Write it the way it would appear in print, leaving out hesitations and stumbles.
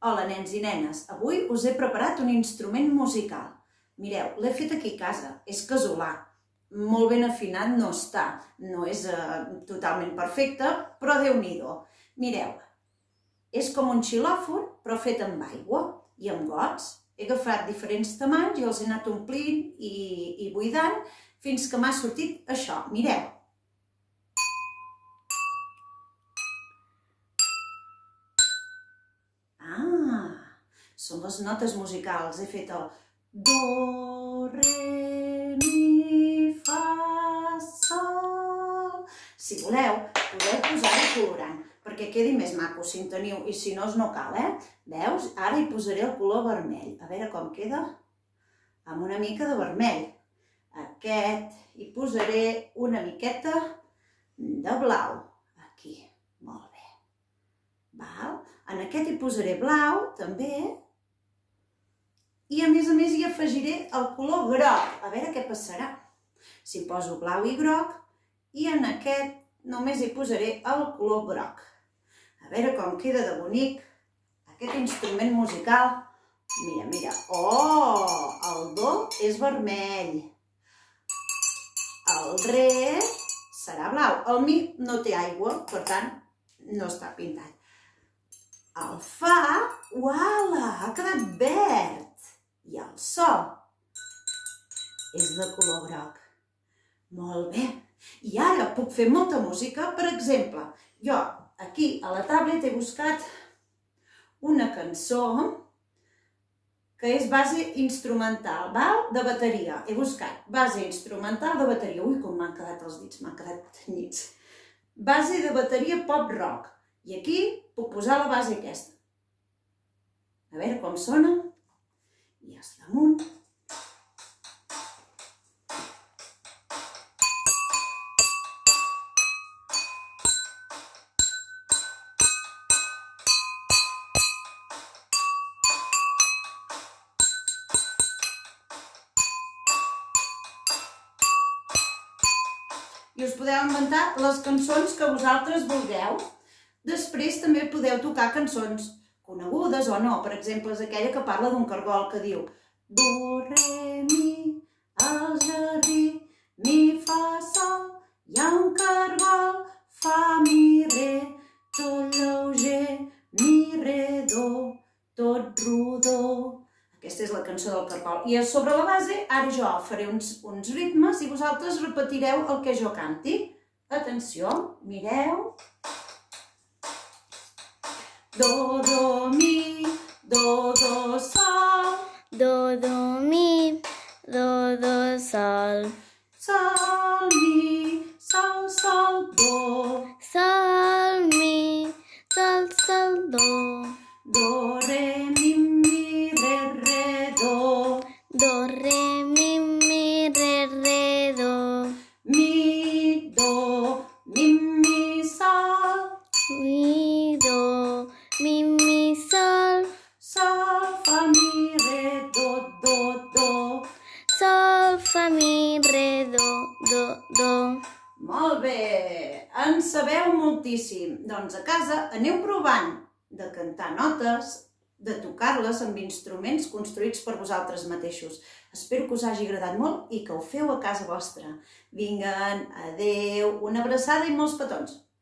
Hola, nens i nenes. Avui us he preparat un instrument musical. Mireu, l'he fet aquí a casa. És casolà. Molt ben afinat no està. No és totalment perfecte, però Déu-n'hi-do. Mireu, és com un xilòfon, però fet amb aigua i amb gots. He agafat diferents tamanys i els he anat omplint i buidant fins que m'ha sortit això. Mireu. Són les notes musicals. He fet el do, re, mi, fa, sol. Si voleu, podeu posar-hi colorant perquè quedi més maco, si en teniu, i si no, no cal, Veus? Ara hi posaré el color vermell. A veure com queda. Amb una mica de vermell. Aquest, hi posaré una miqueta de blau. Aquí, molt bé. Val? En aquest hi posaré blau, també. I a més hi afegiré el color groc. A veure què passarà. Si poso blau i groc, i en aquest només hi posaré el color groc. A veure com queda de bonic aquest instrument musical. Mira, mira. Oh, el do és vermell. El re serà blau. El mi no té aigua, per tant, no està pintat. El fa, uala, ha quedat verd. I el sol és de color groc. Molt bé. I ara puc fer molta música. Per exemple, jo aquí a la tablet he buscat una cançó que és base instrumental, de bateria. He buscat base instrumental de bateria. Ui, com m'han quedat els dits, m'han quedat tenyits. Base de bateria pop-rock. I aquí puc posar la base aquesta. A veure com sona. I és damunt. I us podeu inventar les cançons que vosaltres vulgueu. Després també podeu tocar cançons conegudes o no. Per exemple, és aquella que parla d'un cargol que diu do, re, mi, al jardí, mi, fa, sol, hi ha un cargol, fa, mi, re, tot lleuger, mi, re, do, tot rodó. Aquesta és la cançó del cargol. I a sobre la base, ara jo faré uns ritmes i vosaltres repetireu el que jo canti. Atenció, mireu. Do, do, mi, do, do, sol. Do, do, mi, do, do, sol. Sol, mi, sol, sol, do. Sol, mi, sol, sol, do. Do, re, mi, re, do. Do, re, mi, re, do. Mi, do, mi, sol. Mi, do, mi, sol. Sol, fa, mi, re, do, do. Sol, fa, mi, re, do. Molt bé! En sabeu moltíssim. Doncs a casa aneu provant de cantar notes, de tocar-les amb instruments construïts per vosaltres mateixos. Espero que us hagi agradat molt i que ho feu a casa vostra. Vinga, adeu, una abraçada i molts petons!